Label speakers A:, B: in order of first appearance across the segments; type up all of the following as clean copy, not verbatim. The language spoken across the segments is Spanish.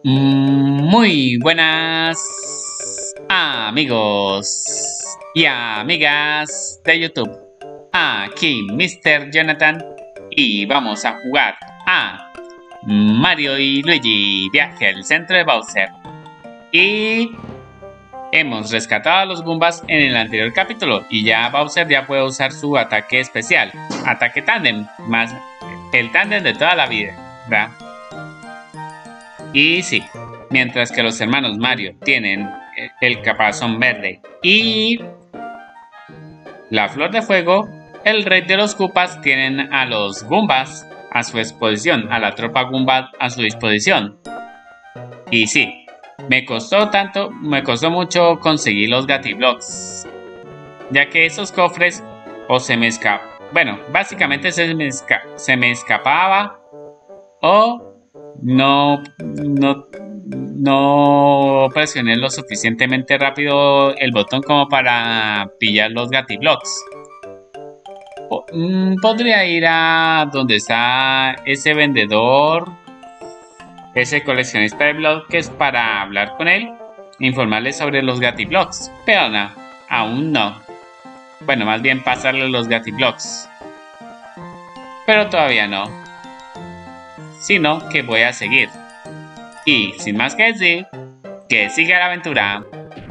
A: Muy buenas amigos y amigas de YouTube. Aquí Mr. Jonathan y vamos a jugar a Mario y Luigi Viaje al centro de Bowser. Y hemos rescatado a los Goombas en el anterior capítulo y ya Bowser ya puede usar su ataque especial, ataque tándem, más el tándem de toda la vida, ¿verdad? Y sí, mientras que los hermanos Mario tienen el caparazón verde y la flor de fuego, el rey de los Koopas tienen a los Goombas a su disposición, a la tropa Goomba a su disposición. Y sí, me costó mucho conseguir los Gatiblocks, ya que esos cofres o se me escapaban, bueno, básicamente se me escapaba o no presioné lo suficientemente rápido el botón como para pillar los Gatiblocks. Podría ir a donde está ese vendedor, ese coleccionista de bloques, para hablar con él, informarle sobre los Gatiblocks, pero no, aún no. Bueno, más bien pasarle los Gatiblocks, pero todavía no. Sino que voy a seguir. Y sin más que decir, que siga la aventura.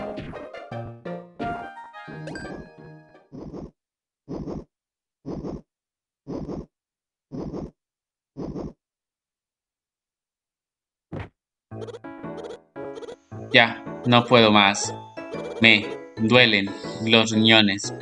A: Ya, no puedo más. Me duelen los riñones.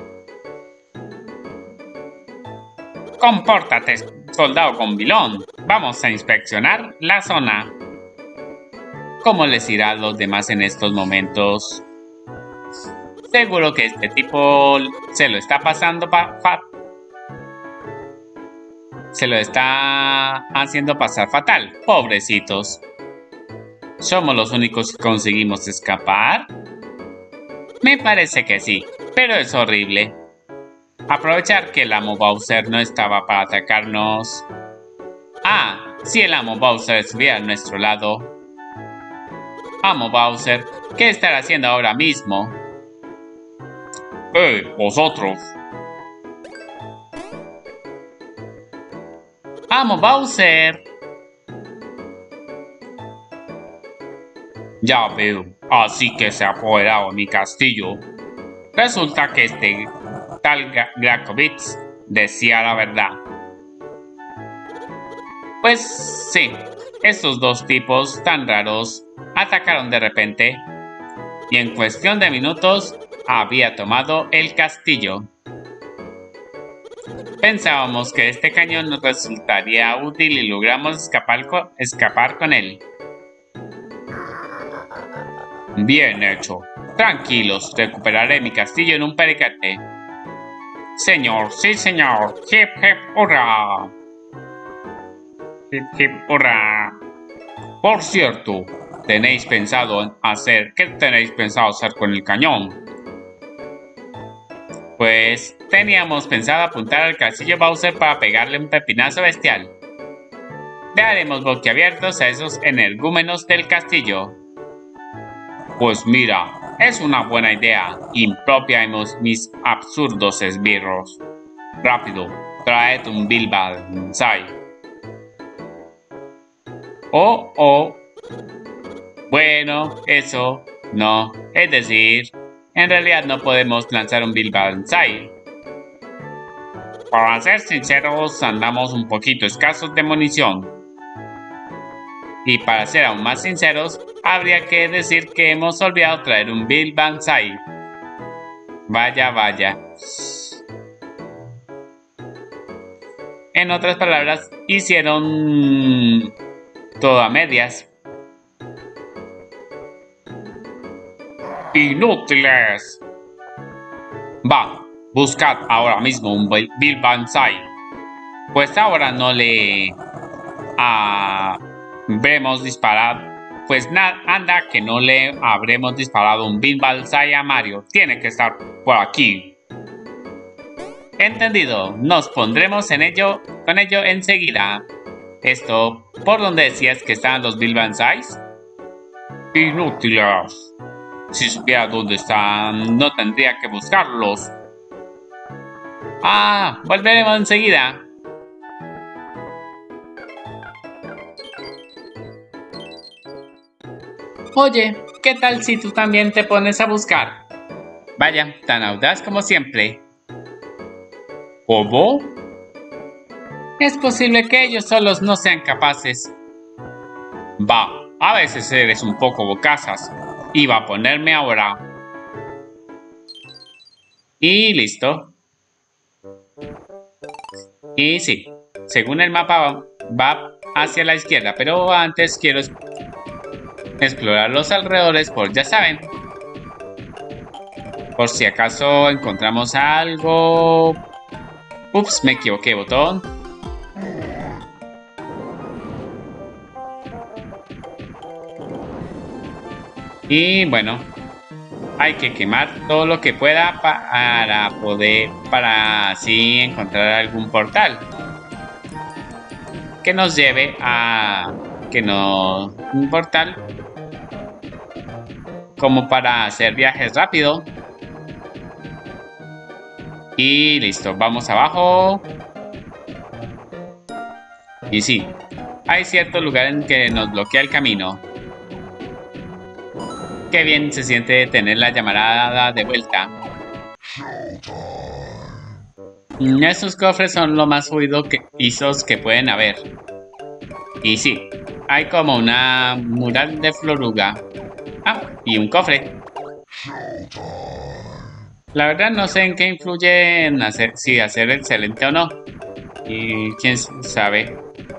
A: Compórtate, soldado combilón. Vamos a inspeccionar la zona. ¿Cómo les irá a los demás en estos momentos? Seguro que este tipo se lo está pasando se lo está haciendo pasar fatal. Pobrecitos. ¿Somos los únicos que conseguimos escapar? Me parece que sí, pero es horrible. Aprovechar que el amo Bowser no estaba para atacarnos. Si el amo Bowser estuviera a nuestro lado. Amo Bowser, ¿qué estará haciendo ahora mismo? Vosotros. Amo Bowser. Ya veo, así que se ha apoderado de mi castillo. Resulta que este tal Grakovitz decía la verdad. Pues sí, estos dos tipos tan raros atacaron de repente y en cuestión de minutos había tomado el castillo. Pensábamos que este cañón nos resultaría útil y logramos escapar con él. Bien hecho. Tranquilos, recuperaré mi castillo en un pericate. Señor, sí señor. Hip hip hurra. Hip hip hurra. Por cierto, ¿qué tenéis pensado hacer con el cañón? Pues teníamos pensado apuntar al castillo Bowser para pegarle un pepinazo bestial. Dejaremos boquiabiertos a esos energúmenos del castillo. Pues mira, es una buena idea. Impropiamos mis absurdos esbirros. Rápido, traed un Bill Banzai. Bueno, eso no. Es decir, en realidad no podemos lanzar un Bill Banzai. Para ser sinceros, andamos un poquito escasos de munición. Y para ser aún más sinceros, habría que decir que hemos olvidado traer un Bill Banzai. Vaya. En otras palabras, hicieron todo a medias. ¡Inútiles! Va, buscad ahora mismo un Bill Banzai. Pues ahora no le habremos disparado. Pues anda que no le habremos disparado un Bill Banzai a Mario. Tiene que estar por aquí. Entendido. Nos pondremos con ello enseguida. Esto, ¿por dónde decías que estaban los Bill Banzais? Inútiles. Si supiera dónde están, no tendría que buscarlos. Ah, volveremos enseguida. Oye, ¿qué tal si tú también te pones a buscar? Vaya, tan audaz como siempre. ¿Cómo? Es posible que ellos solos no sean capaces. Va, a veces eres un poco bocazas. Iba a ponerme ahora. Y listo. Y sí, según el mapa va hacia la izquierda, pero antes quiero explorar los alrededores por, ya saben, por si acaso encontramos algo. Ups, me equivoqué, botón. Y bueno, hay que quemar todo lo que pueda para así encontrar algún portal que nos lleve a un portal como para hacer viajes rápido. Y listo, vamos abajo. Y sí, hay cierto lugar en que nos bloquea el camino. Qué bien se siente tener la llamarada de vuelta. Estos cofres son lo más fluidos que pueden haber. Y sí, hay como una mural de floruga. Ah, y un cofre. La verdad no sé en qué influye en si hacer excelente o no. Y quién sabe.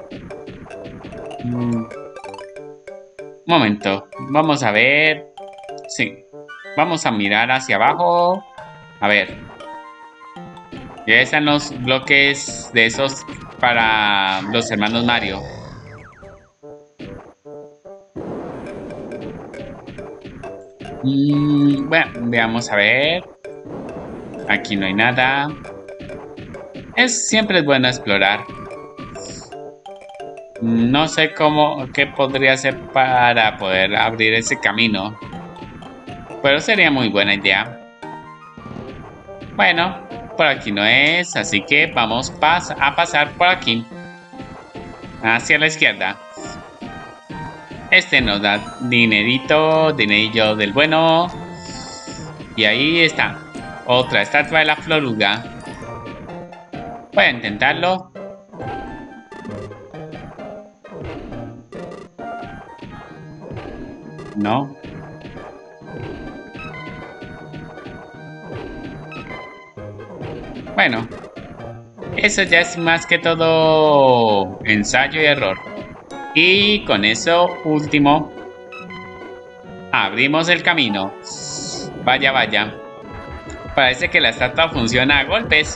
A: Un momento, vamos a ver. Sí, vamos a mirar hacia abajo. A ver. Ya están los bloques de esos para los hermanos Mario. Bueno, veamos a ver. Aquí no hay nada. Siempre es bueno explorar. No sé qué podría hacer para poder abrir ese camino. Pero sería muy buena idea. Bueno, por aquí no es, así que vamos a pasar por aquí. Hacia la izquierda. Este nos da dinerillo del bueno. Y ahí está. Otra estatua de la floruga. Voy a intentarlo. No. Bueno. Eso ya es más que todo ensayo y error. Y con eso último, abrimos el camino. Vaya, vaya. Parece que la estatua funciona a golpes.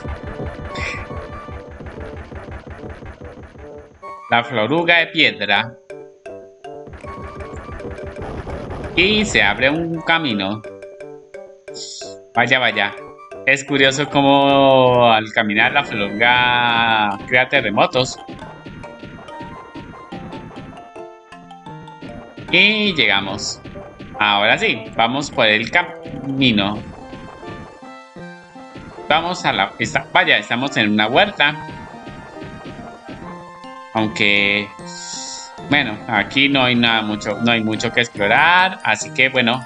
A: La floruga de piedra. Y se abre un camino. Vaya, vaya. Es curioso cómo al caminar la floruga crea terremotos. Y llegamos. Ahora sí, vamos por el camino. Vamos a vaya, estamos en una huerta. Aunque, bueno, aquí no hay no hay mucho que explorar, así que bueno.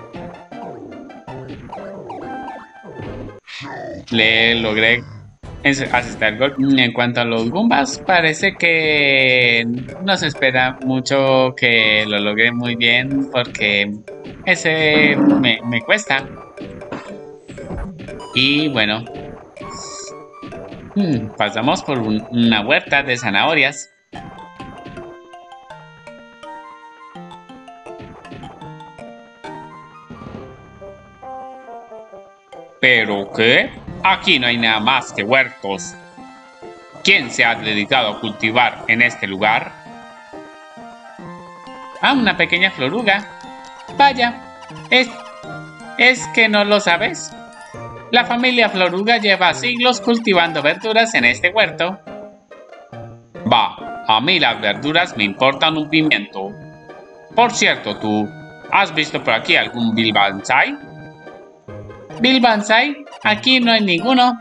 A: Le logré asestar el gol. En cuanto a los Goombas, parece que no se espera mucho que lo logre muy bien porque ese me cuesta. Y bueno, pasamos por una huerta de zanahorias. ¿Pero qué? Aquí no hay nada más que huertos. ¿Quién se ha dedicado a cultivar en este lugar? Ah, una pequeña floruga. Vaya, ¿es que no lo sabes? La familia Floruga lleva siglos cultivando verduras en este huerto. Va, a mí las verduras me importan un pimiento. Por cierto, tú, ¿Has visto por aquí algún Bill Banzai? ¿Bill Banzai? Aquí no hay ninguno.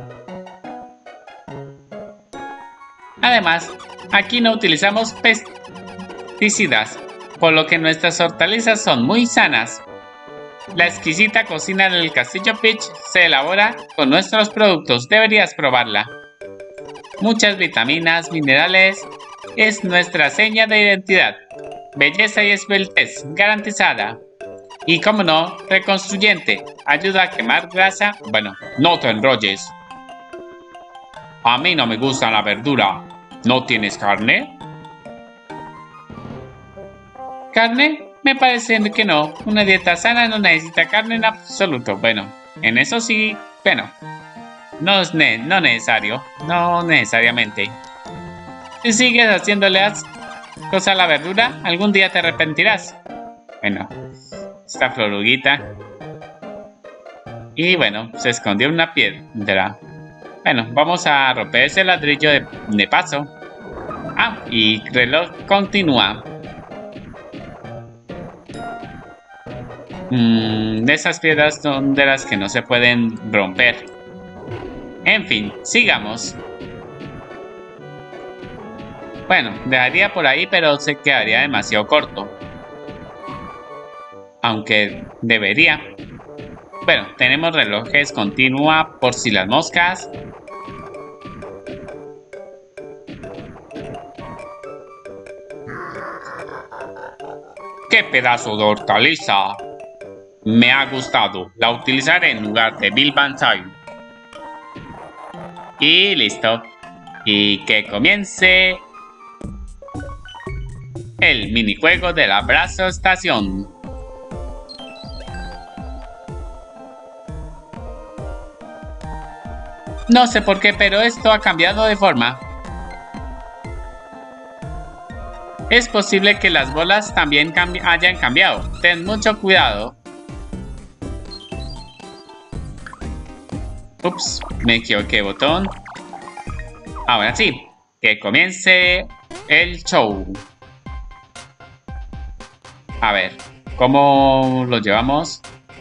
A: Además, aquí no utilizamos pesticidas, por lo que nuestras hortalizas son muy sanas. La exquisita cocina del Castillo Peach se elabora con nuestros productos. Deberías probarla. Muchas vitaminas, minerales. Es nuestra seña de identidad. Belleza y esbeltez garantizada. Y como no, reconstruyente. Ayuda a quemar grasa. Bueno, no te enrolles. A mí no me gusta la verdura. ¿No tienes carne? ¿Carne? Me parece que no. Una dieta sana no necesita carne en absoluto. Bueno, en eso sí, bueno. No necesario. No necesariamente. Si sigues haciéndole cosas a la verdura, algún día te arrepentirás. Bueno, esta floruguita. Y bueno, se escondió una piedra. Bueno, vamos a romper ese ladrillo de paso. Ah, y el reloj continúa. Esas piedras son de las que no se pueden romper. En fin, sigamos. Bueno, dejaría por ahí, pero se quedaría demasiado corto. Aunque debería. Bueno, tenemos relojes continua por si las moscas. ¡Qué pedazo de hortaliza! Me ha gustado. La utilizaré en lugar de Bill Banzai. Y listo. Y que comience el minijuego del abrazo estación. No sé por qué, pero esto ha cambiado de forma. Es posible que las bolas también hayan cambiado. Ten mucho cuidado. Ups, me equivoqué botón. Ahora sí, que comience el show. A ver, ¿cómo lo llevamos?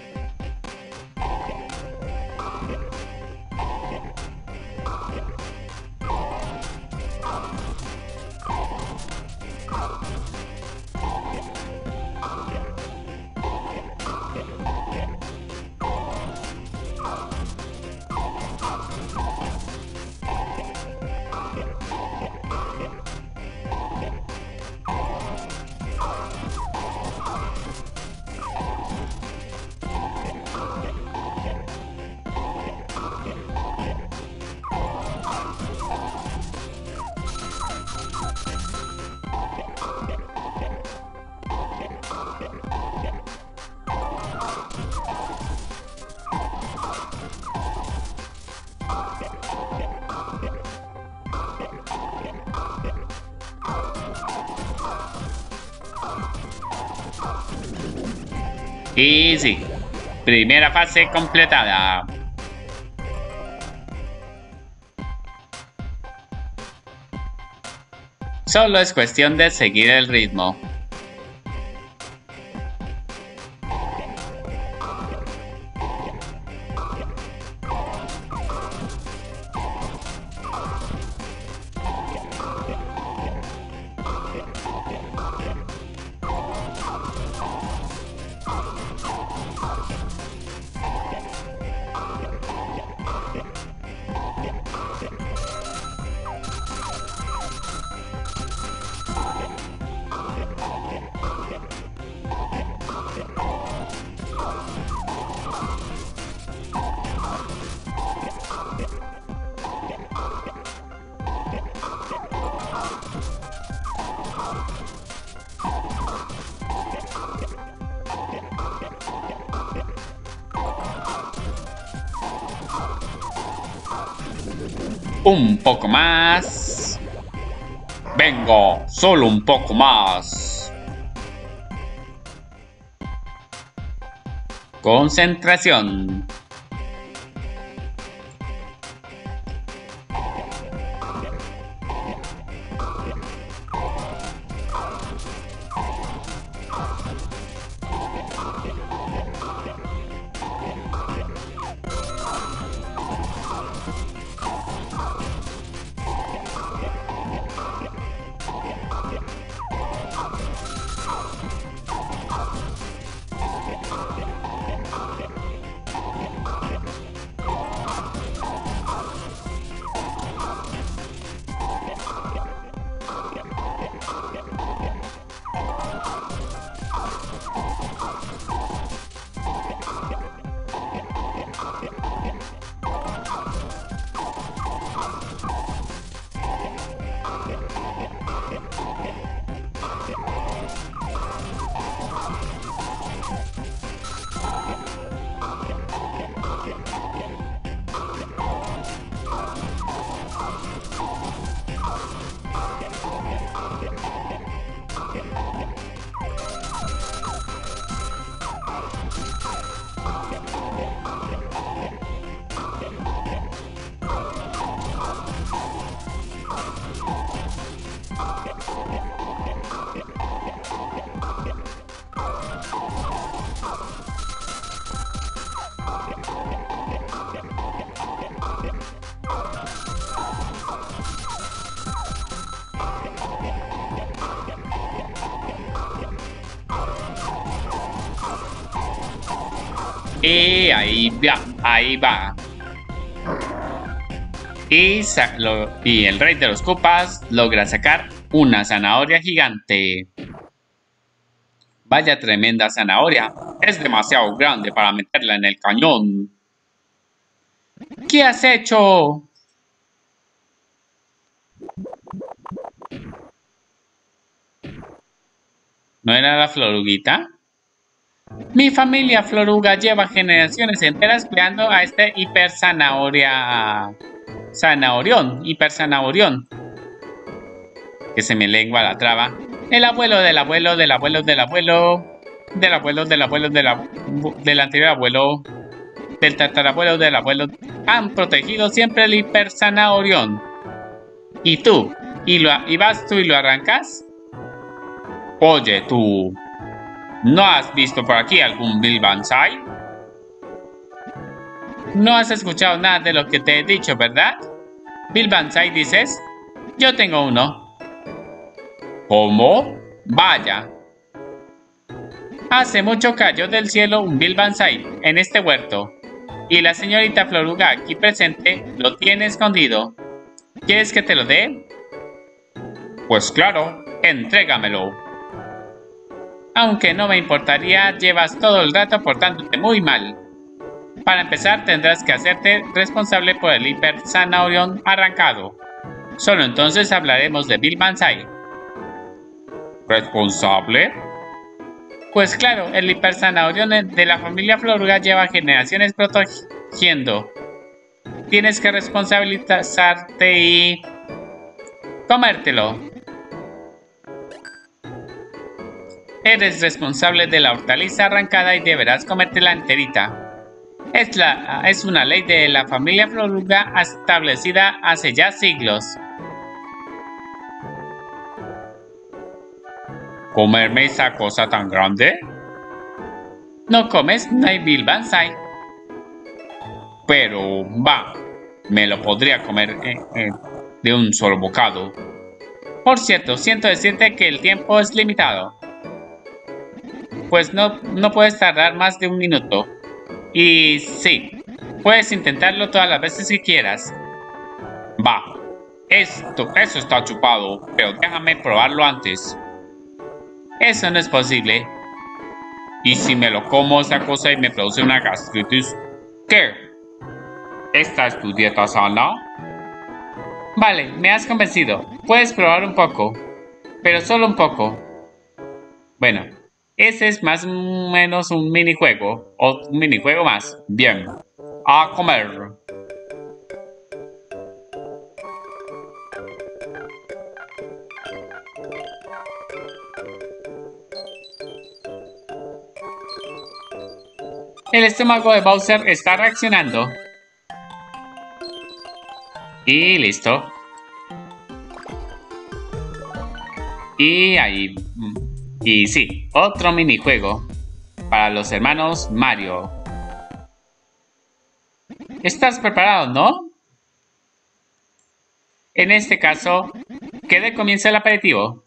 A: Y sí, primera fase completada. Solo es cuestión de seguir el ritmo. Un poco más. Vengo, solo un poco más. Concentración. Y ahí va, ahí va. Y el rey de los copas logra sacar una zanahoria gigante. Vaya tremenda zanahoria. Es demasiado grande para meterla en el cañón. ¿Qué has hecho? ¿No era la floruguita? Mi familia floruga lleva generaciones enteras creando a este hiper zanahorión. Que se me lengua la traba. El abuelo del abuelo del abuelo del abuelo del abuelo del abuelo del anterior abuelo del tatarabuelo del abuelo han protegido siempre el hiper zanahorión. ¿Y tú? ¿Y vas tú y lo arrancas? Oye, tú, ¿no has visto por aquí algún Bill Banzai? No has escuchado nada de lo que te he dicho, ¿verdad? ¿Bill Banzai dices? Yo tengo uno. ¿Cómo? Vaya. Hace mucho cayó del cielo un Bill Banzai en este huerto. Y la señorita Floruga aquí presente lo tiene escondido. ¿Quieres que te lo dé? Pues claro, entrégamelo. Aunque no me importaría, llevas todo el rato portándote muy mal. Para empezar, tendrás que hacerte responsable por el hiper zanahorión arrancado. Solo entonces hablaremos de Bill Banzai. ¿Responsable? Pues claro, el hiper zanahorión de la familia Floruga lleva generaciones protegiendo. Tienes que responsabilizarte y comértelo. Eres responsable de la hortaliza arrancada y deberás comértela enterita. Es una ley de la familia Floruga establecida hace ya siglos. ¿Comerme esa cosa tan grande? No comes, no hay Bill Banzai. Pero, va, me lo podría comer de un solo bocado. Por cierto, siento decirte que el tiempo es limitado. Pues no puedes tardar más de un minuto. Y sí, puedes intentarlo todas las veces que quieras. Va, eso está chupado, pero déjame probarlo antes. Eso no es posible. ¿Y si me lo como esa cosa y me produce una gastritis? ¿Qué? ¿Esta es tu dieta sana? Vale, me has convencido. Puedes probar un poco. Pero solo un poco. Bueno, ese es más o menos un minijuego. O un minijuego más. Bien. A comer. El estómago de Bowser está reaccionando. Y listo. Y ahí. Y sí, otro minijuego para los hermanos Mario. ¿Estás preparado, no? En este caso, ¿qué de comienza el aperitivo?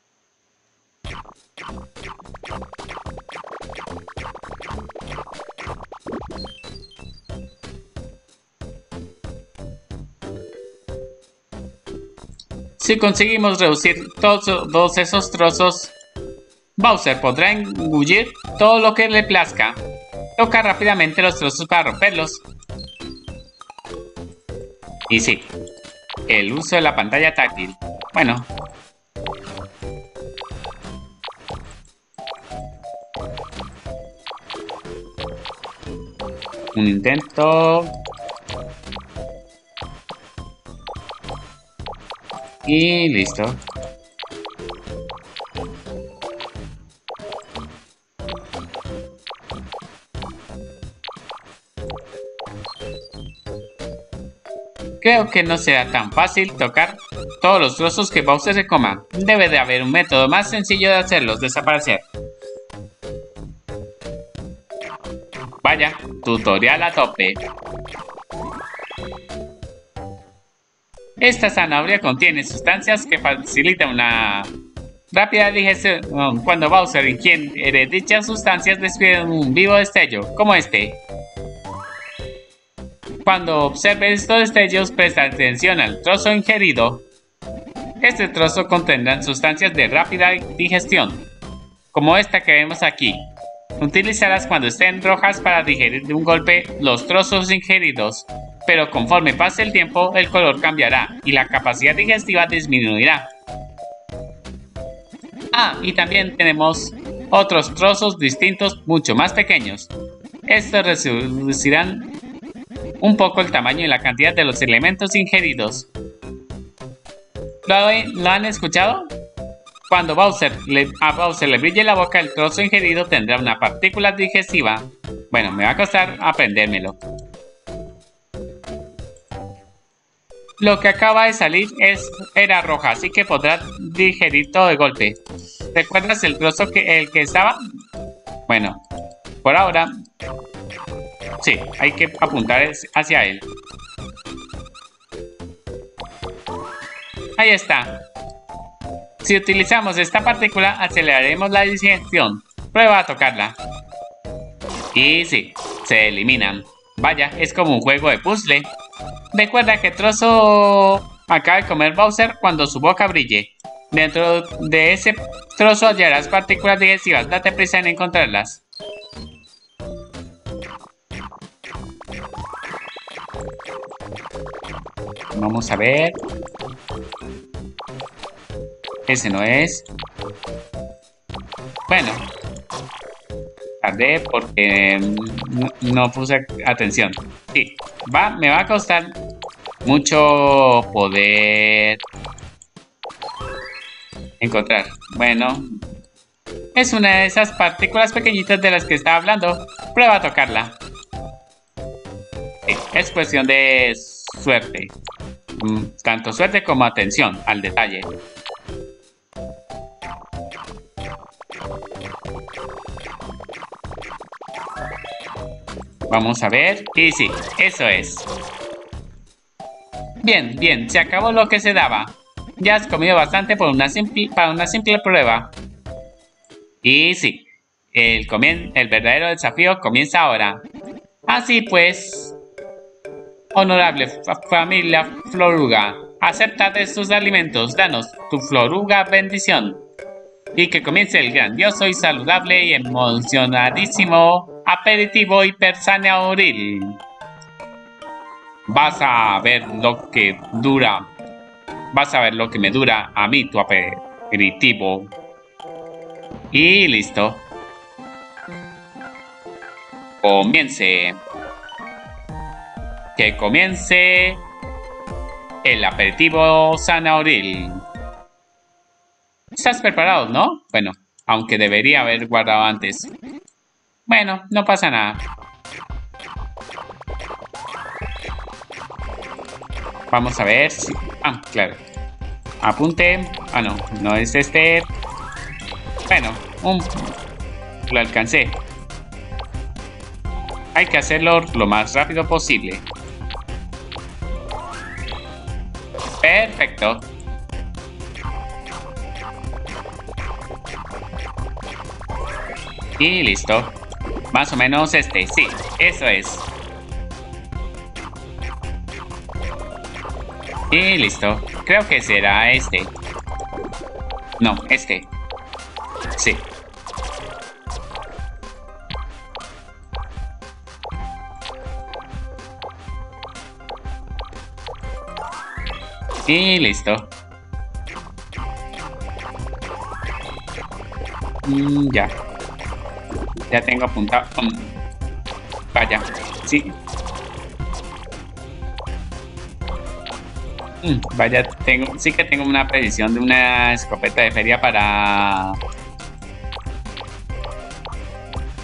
A: Si conseguimos reducir todos esos trozos, Bowser podrá engullir todo lo que le plazca. Toca rápidamente los trozos para romperlos. Y sí, el uso de la pantalla táctil. Bueno. Un intento. Y listo. Creo que no será tan fácil tocar todos los trozos que Bowser se coma. Debe de haber un método más sencillo de hacerlos desaparecer. Vaya, tutorial a tope. Esta zanahoria contiene sustancias que facilitan una rápida digestión. Cuando Bowser ingiere dichas sustancias, despiden un vivo destello, como este. Cuando observes estos destellos, presta atención al trozo ingerido. Este trozo contendrá sustancias de rápida digestión, como esta que vemos aquí. Utilízalas cuando estén rojas para digerir de un golpe los trozos ingeridos, pero conforme pase el tiempo, el color cambiará y la capacidad digestiva disminuirá. Ah, y también tenemos otros trozos distintos mucho más pequeños. Estos reducirán un poco el tamaño y la cantidad de los elementos ingeridos. ¿Lo han escuchado? Cuando a Bowser le brille la boca, el trozo ingerido tendrá una partícula digestiva. Bueno, me va a costar aprendérmelo. Lo que acaba de salir era roja, así que podrá digerir todo de golpe. ¿Recuerdas el trozo el que estaba? Bueno, por ahora, sí, hay que apuntar hacia él. Ahí está. Si utilizamos esta partícula, aceleraremos la digestión. Prueba a tocarla. Y sí, se eliminan. Vaya, es como un juego de puzzle. Recuerda que trozo acaba de comer Bowser cuando su boca brille. Dentro de ese trozo hallarás partículas digestivas. Date prisa en encontrarlas. Vamos a ver. Ese no es. Bueno. Tardé porque no puse atención. Sí, me va a costar mucho poder encontrar. Bueno, es una de esas partículas pequeñitas de las que estaba hablando. Prueba a tocarla. Sí, es cuestión de suerte. Tanto suerte como atención al detalle. Vamos a ver. Y sí, eso es. Bien, bien, se acabó lo que se daba. Ya has comido bastante para una simple prueba. Y sí, el verdadero desafío comienza ahora. Así pues, honorable familia Floruga, aceptad estos alimentos, danos tu Floruga bendición. Y que comience el grandioso y saludable y emocionadísimo aperitivo hipersaneoril. Vas a ver lo que me dura a mí tu aperitivo. Y listo. Comience. Que comience el aperitivo zanaoril. ¿Estás preparado, no? Bueno, aunque debería haber guardado antes. Bueno, no pasa nada. Vamos a ver si... Ah, claro. Apunte. Ah, no, no es este. Bueno, lo alcancé. Hay que hacerlo lo más rápido posible. Perfecto. Y listo. Más o menos sí, eso es. Y listo. Creo que será este. No, este. Sí. Y listo. Ya. Ya tengo apuntado. Vaya. Sí. Vaya, sí que tengo una predicción de una escopeta de feria para...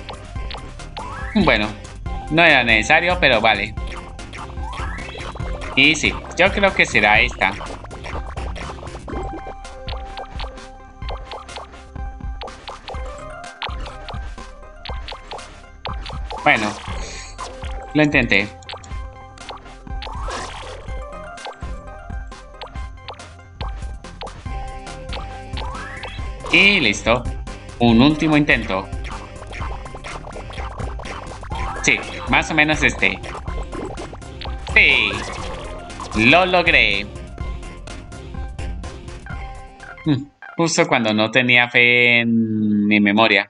A: Bueno, no era necesario, pero vale. Y sí, yo creo que será esta. Bueno, lo intenté. Y listo. Un último intento. Sí, más o menos este. Sí, lo logré. Justo cuando no tenía fe en mi memoria.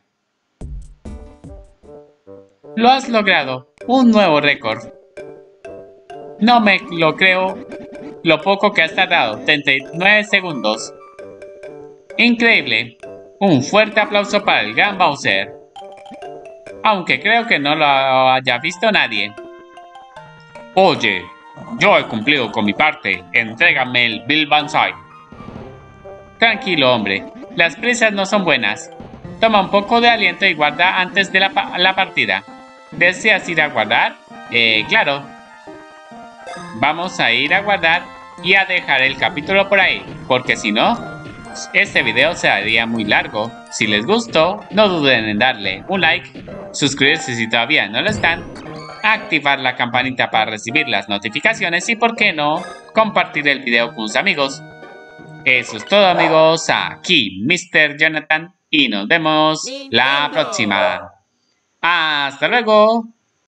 A: Lo has logrado. Un nuevo récord. No me lo creo. Lo poco que has tardado. 39 segundos. Increíble. Un fuerte aplauso para el gran Bowser. Aunque creo que no lo haya visto nadie. Oye, yo he cumplido con mi parte. Entrégame el Bill Banzai. Tranquilo, hombre. Las prisas no son buenas. Toma un poco de aliento y guarda antes de la partida. ¿Deseas ir a guardar? Claro. Vamos a ir a guardar y a dejar el capítulo por ahí, porque si no, este video se haría muy largo. Si les gustó, no duden en darle un like, suscribirse si todavía no lo están, activar la campanita para recibir las notificaciones y, por qué no, compartir el video con sus amigos. Eso es todo, amigos. Aquí Mr. Jonathan y nos vemos la próxima. ¡Hasta luego!